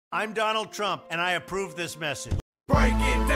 I'm Donald Trump, and I approve this message. Breaking